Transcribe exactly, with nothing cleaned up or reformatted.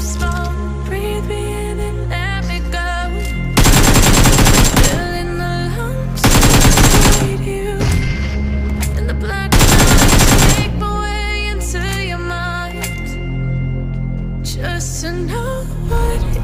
smoke, breathe me in and let me go. Filling the lungs, breathe you. And the black nights take my way into your mind. Just to know what